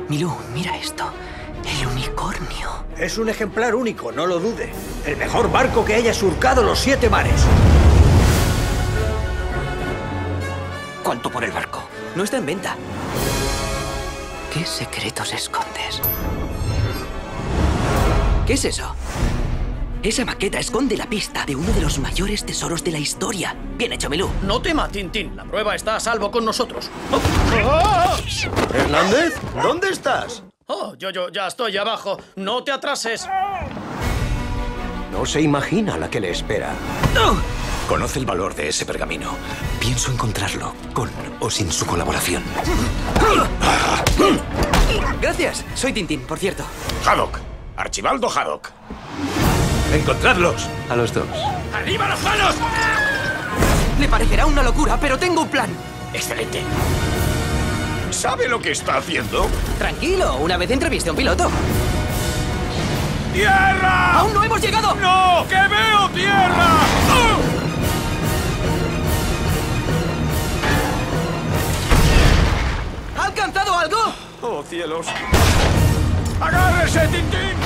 Milú, mira esto. El unicornio. Es un ejemplar único, no lo dude. El mejor barco que haya surcado los 7 mares. ¿Cuánto por el barco? No está en venta. ¿Qué secretos escondes? ¿Qué es eso? Esa maqueta esconde la pista de uno de los mayores tesoros de la historia. Bien hecho, Milú. No tema, Tintín. La prueba está a salvo con nosotros. ¿Hernández? ¿Dónde estás? Oh, yo ya estoy abajo. No te atrases. No se imagina la que le espera. Conoce el valor de ese pergamino. Pienso encontrarlo, con o sin su colaboración. Gracias. Soy Tintín, por cierto. Haddock. Archibaldo Haddock. Encontradlos. A los dos. ¡Arriba las manos! Le parecerá una locura, pero tengo un plan. Excelente. ¿Sabe lo que está haciendo? Tranquilo, una vez entrevisté a un piloto. ¡Tierra! ¡Aún no hemos llegado! ¡No! ¡Que veo tierra! ¿Ha alcanzado algo? ¡Oh, cielos! ¡Agárrese, Tintín!